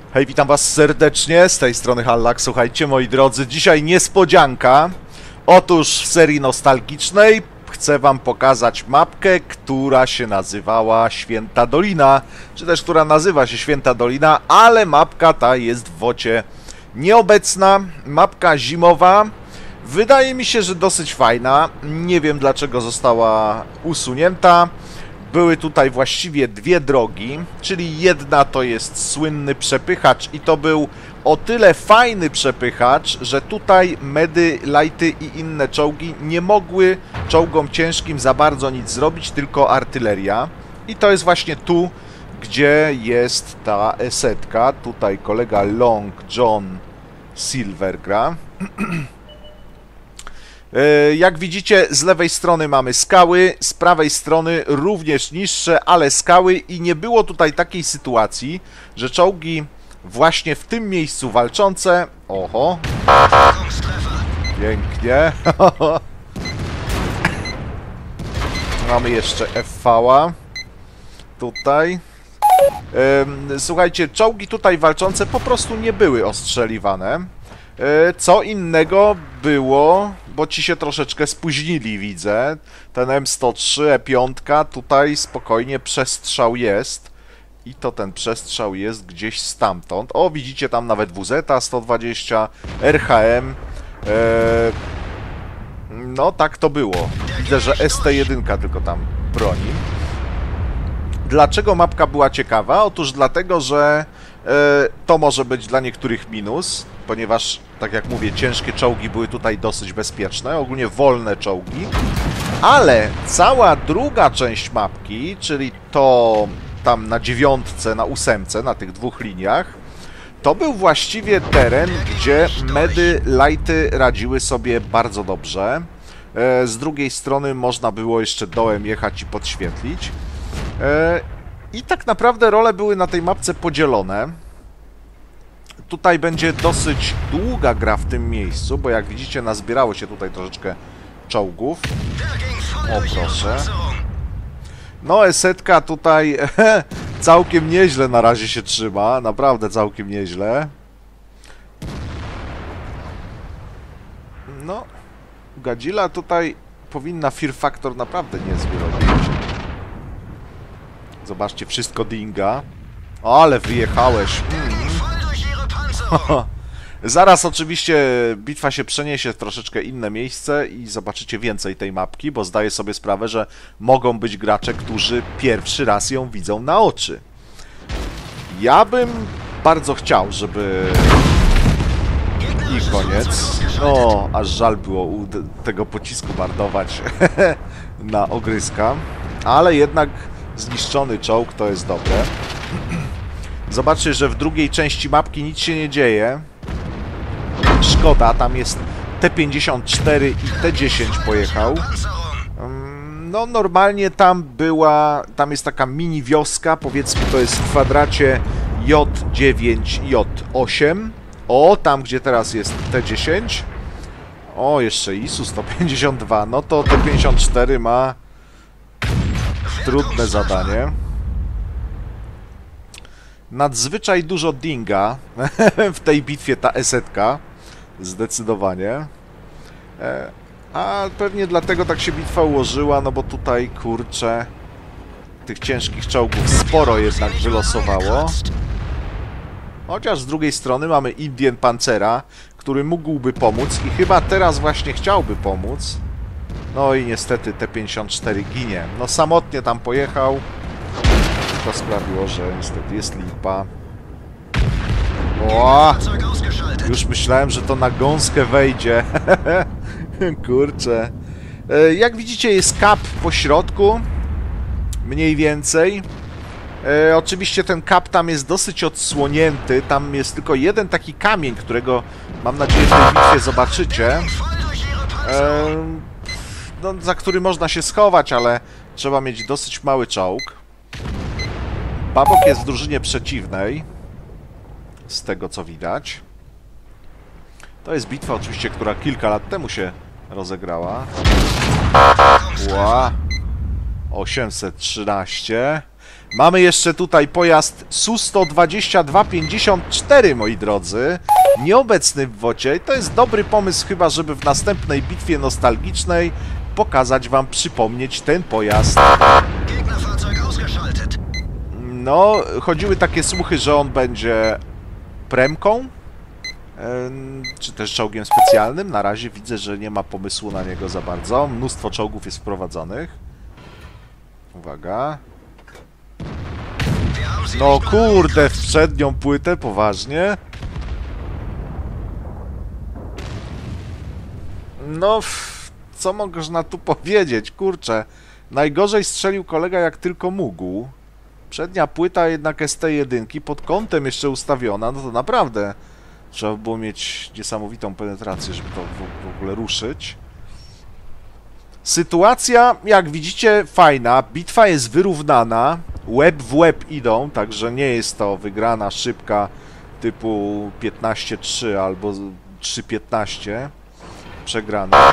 Hej, witam was serdecznie, z tej strony Hallak. Słuchajcie, moi drodzy, dzisiaj niespodzianka. Otóż w serii nostalgicznej chcę wam pokazać mapkę, która się nazywała Święta Dolina, czy też która nazywa się Święta Dolina, ale mapka ta jest w WOT-ie nieobecna, mapka zimowa. Wydaje mi się, że dosyć fajna, nie wiem dlaczego została usunięta. Były tutaj właściwie dwie drogi, czyli jedna to jest słynny przepychacz i to był o tyle fajny przepychacz, że tutaj medy, lighty i inne czołgi nie mogły czołgom ciężkim za bardzo nic zrobić, tylko artyleria. I to jest właśnie tu, gdzie jest ta esetka. Tutaj kolega Long John Silver gra. Jak widzicie, z lewej strony mamy skały, z prawej strony również niższe, ale skały i nie było tutaj takiej sytuacji, że czołgi właśnie w tym miejscu walczące... Oho! Pięknie! Mamy jeszcze FV-a. Tutaj. Słuchajcie, czołgi tutaj walczące po prostu nie były ostrzeliwane. Co innego było, bo ci się troszeczkę spóźnili, widzę. Ten M103, E5, tutaj spokojnie przestrzał jest. I to ten przestrzał jest gdzieś stamtąd. O, widzicie tam nawet WZ-120, RHM. No, tak to było. Widzę, że ST1 tylko tam broni. Dlaczego mapka była ciekawa? Otóż dlatego, że to może być dla niektórych minus, ponieważ, tak jak mówię, ciężkie czołgi były tutaj dosyć bezpieczne, ogólnie wolne czołgi, ale cała druga część mapki, czyli to tam na 9, na 8, na tych dwóch liniach, to był właściwie teren, gdzie medy, lighty radziły sobie bardzo dobrze. Z drugiej strony można było jeszcze dołem jechać i podświetlić. I tak naprawdę role były na tej mapce podzielone. Tutaj będzie dosyć długa gra w tym miejscu, bo jak widzicie nazbierało się tutaj troszeczkę czołgów. O proszę. No esetka tutaj całkiem nieźle na razie się trzyma, naprawdę całkiem nieźle. No, Godzilla tutaj powinna Fear Factor naprawdę niezły robić. Zobaczcie, wszystko dinga. O, ale wyjechałeś. Zaraz oczywiście bitwa się przeniesie w troszeczkę inne miejsce i zobaczycie więcej tej mapki, bo zdaję sobie sprawę, że mogą być gracze, którzy pierwszy raz ją widzą na oczy. Ja bym bardzo chciał, żeby... I koniec. No, aż żal było tego pocisku marnować na ogryska. Ale jednak zniszczony czołg to jest dobre. Zobaczcie, że w drugiej części mapki nic się nie dzieje. Szkoda, tam jest T54 i T10 pojechał. No normalnie tam jest taka mini wioska, powiedzmy to jest w kwadracie J9, J8. O, tam gdzie teraz jest T10. O, jeszcze ISU 152, no to T54 ma trudne zadanie. Nadzwyczaj dużo dinga w tej bitwie, ta esetka. Zdecydowanie. A pewnie dlatego tak się bitwa ułożyła, no bo tutaj, kurczę, tych ciężkich czołgów sporo jednak wylosowało. Chociaż z drugiej strony mamy Indian Pancera, który mógłby pomóc i chyba teraz właśnie chciałby pomóc. No i niestety T54 ginie. No samotnie tam pojechał. To sprawiło, że niestety jest lipa. O! Już myślałem, że to na gąskę wejdzie. Kurczę. Jak widzicie, jest kap po środku. Mniej więcej. Oczywiście ten kap tam jest dosyć odsłonięty. Tam jest tylko jeden taki kamień, którego mam nadzieję w tej bitwie zobaczycie. No, za który można się schować, ale trzeba mieć dosyć mały czołg. Babok jest w drużynie przeciwnej, z tego co widać. To jest bitwa oczywiście, która kilka lat temu się rozegrała. Ła! 813. Mamy jeszcze tutaj pojazd Su-122-54, moi drodzy. Nieobecny w wocie. I to jest dobry pomysł chyba, żeby w następnej bitwie nostalgicznej pokazać wam, przypomnieć ten pojazd. No, chodziły takie słuchy, że on będzie premką, czy też czołgiem specjalnym. Na razie widzę, że nie ma pomysłu na niego za bardzo. Mnóstwo czołgów jest wprowadzonych. Uwaga. No kurde, w przednią płytę, poważnie. No, co można tu powiedzieć? Kurczę, najgorzej strzelił kolega jak tylko mógł. Przednia płyta jednak ST1 pod kątem jeszcze ustawiona, no to naprawdę trzeba było mieć niesamowitą penetrację, żeby to w ogóle ruszyć. Sytuacja, jak widzicie, fajna. Bitwa jest wyrównana. Łeb w łeb idą, także nie jest to wygrana szybka typu 15-3 albo 3-15. Przegrana.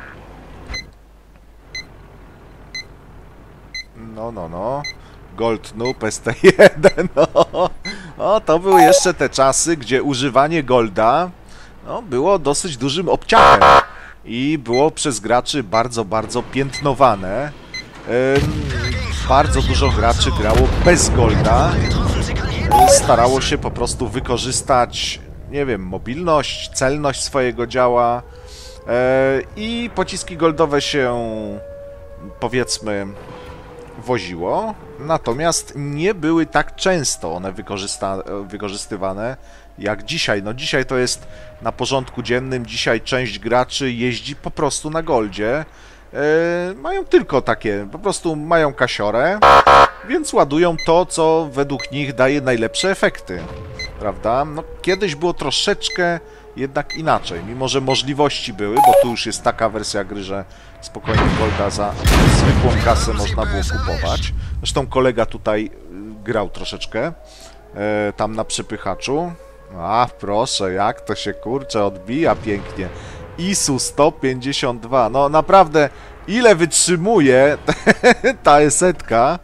No. Gold Noob ST1, no. O, to były jeszcze te czasy, gdzie używanie golda no, było dosyć dużym obciachem i było przez graczy bardzo piętnowane. Bardzo dużo graczy grało bez golda. Starało się po prostu wykorzystać, nie wiem, mobilność, celność swojego działa i pociski goldowe się, powiedzmy, woziło, natomiast nie były tak często one wykorzystywane jak dzisiaj. No dzisiaj to jest na porządku dziennym, dzisiaj część graczy jeździ po prostu na goldzie. Mają tylko takie, po prostu mają kasiorę, więc ładują to, co według nich daje najlepsze efekty, prawda? No kiedyś było troszeczkę jednak inaczej, mimo że możliwości były, bo tu już jest taka wersja gry, że spokojnie golda za zwykłą kasę można było kupować. Zresztą kolega tutaj grał troszeczkę tam na przepychaczu. A proszę, jak to się kurczę odbija pięknie. ISU 152, no naprawdę ile wytrzymuje ta esetka.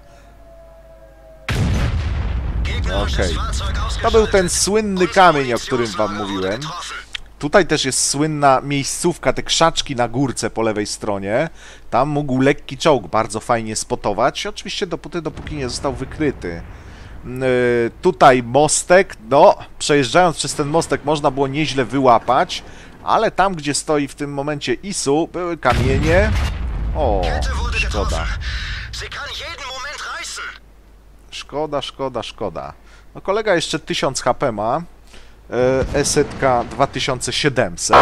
Okej. To był ten słynny kamień, o którym wam mówiłem. Tutaj też jest słynna miejscówka, te krzaczki na górce po lewej stronie. Tam mógł lekki czołg bardzo fajnie spotować. Oczywiście dopóki nie został wykryty. Tutaj mostek, no przejeżdżając przez ten mostek można było nieźle wyłapać, ale tam, gdzie stoi w tym momencie ISU, były kamienie. O, szkoda. No kolega jeszcze 1000 HP ma. Esetka 2700.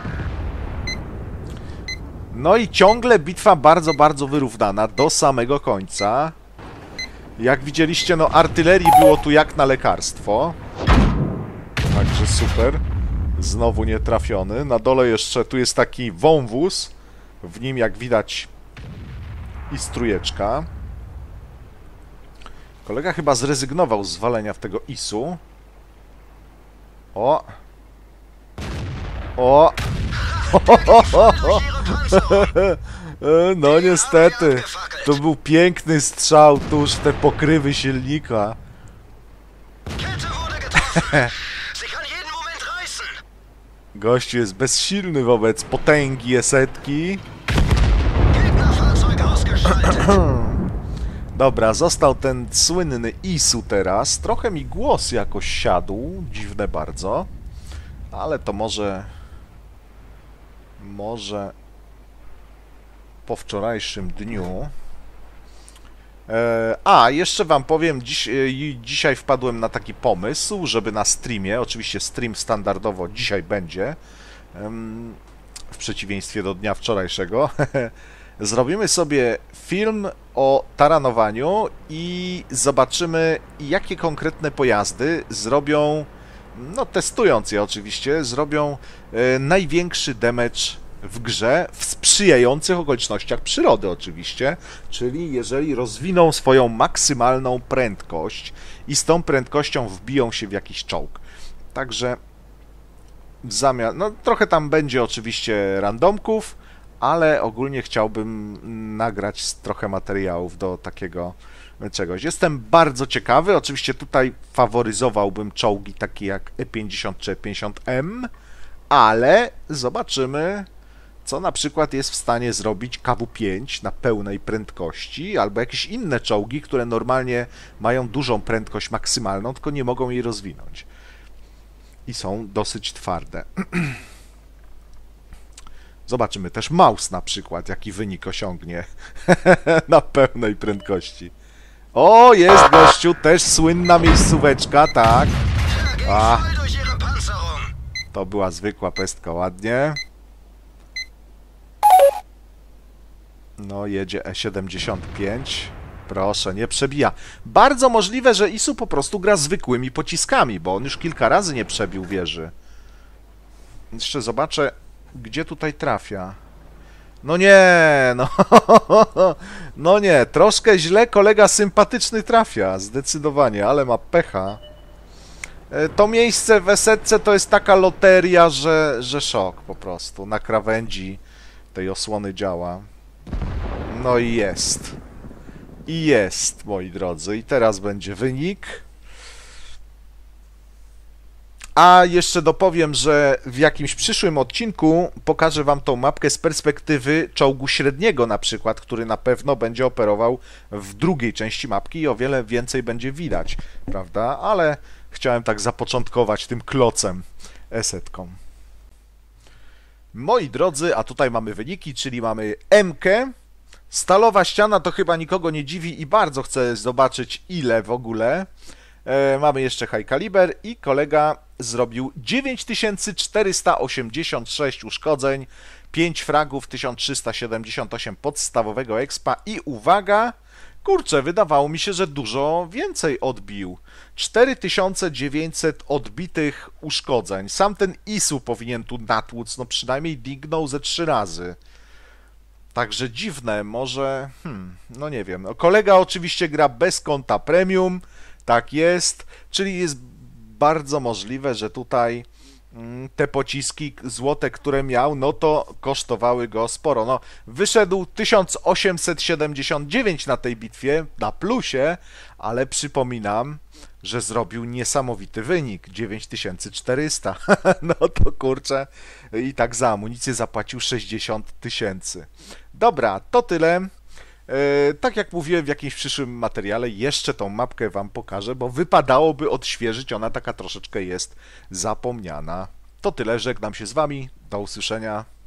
No i ciągle bitwa bardzo wyrównana do samego końca. Jak widzieliście, no artylerii było tu jak na lekarstwo. Także super. Znowu nie trafiony. Na dole jeszcze tu jest taki wąwóz. W nim, jak widać, i strujeczka. Kolega chyba zrezygnował z walenia w tego ISU. O! No niestety, to był piękny strzał tuż w te pokrywy silnika. Gościu jest bezsilny wobec potęgi esetki. Dobra, został ten słynny ISU teraz. Trochę mi głos jakoś siadł, dziwne bardzo. Ale to może po wczorajszym dniu. Jeszcze wam powiem, dzisiaj wpadłem na taki pomysł, żeby na streamie, oczywiście stream standardowo dzisiaj będzie, w przeciwieństwie do dnia wczorajszego, zrobimy sobie film o taranowaniu i zobaczymy, jakie konkretne pojazdy zrobią, no testując je oczywiście, zrobią największy damage w grze w sprzyjających okolicznościach przyrody oczywiście, czyli jeżeli rozwiną swoją maksymalną prędkość i z tą prędkością wbiją się w jakiś czołg. Także w zamian, no trochę tam będzie oczywiście randomków, ale ogólnie chciałbym nagrać trochę materiałów do takiego czegoś. Jestem bardzo ciekawy. Oczywiście tutaj faworyzowałbym czołgi takie jak E50 czy E50M, ale zobaczymy, co na przykład jest w stanie zrobić KW-5 na pełnej prędkości, albo jakieś inne czołgi, które normalnie mają dużą prędkość maksymalną, tylko nie mogą jej rozwinąć. I są dosyć twarde. Zobaczymy też Maus na przykład, jaki wynik osiągnie na pełnej prędkości. O, jest gościu, też słynna miejscóweczka, tak. A, to była zwykła pestka, ładnie. No, jedzie E75. Proszę, nie przebija. Bardzo możliwe, że Isu po prostu gra zwykłymi pociskami, bo on już kilka razy nie przebił wieży. Jeszcze zobaczę, gdzie tutaj trafia. No nie, no, no nie, troszkę źle kolega sympatyczny trafia, zdecydowanie, ale ma pecha. To miejsce w Esetce to jest taka loteria, że szok po prostu. Na krawędzi tej osłony działa. No i jest. I jest, moi drodzy. I teraz będzie wynik. A jeszcze dopowiem, że w jakimś przyszłym odcinku pokażę wam tą mapkę z perspektywy czołgu średniego na przykład, który na pewno będzie operował w drugiej części mapki i o wiele więcej będzie widać, prawda? Ale chciałem tak zapoczątkować tym klocem esetką. Moi drodzy, a tutaj mamy wyniki, czyli mamy M-kę. Stalowa ściana to chyba nikogo nie dziwi i bardzo chcę zobaczyć ile w ogóle. Mamy jeszcze high caliber i kolega zrobił 9486 uszkodzeń, 5 fragów, 1378 podstawowego expa i uwaga, kurczę, wydawało mi się, że dużo więcej odbił. 4900 odbitych uszkodzeń. Sam ten Isu powinien tu natłuc, no przynajmniej dignął ze 3 razy. Także dziwne, może... no nie wiem. No, kolega oczywiście gra bez konta premium, tak jest, czyli jest bardzo możliwe, że tutaj te pociski złote, które miał, no to kosztowały go sporo. No, wyszedł 1879 na tej bitwie, na plusie, ale przypominam, że zrobił niesamowity wynik, 9400. No to kurczę, i tak za amunicję zapłacił 60 000. Dobra, to tyle. Tak jak mówiłem w jakimś przyszłym materiale, jeszcze tą mapkę wam pokażę, bo wypadałoby odświeżyć, ona taka troszeczkę jest zapomniana. To tyle, żegnam się z wami, do usłyszenia.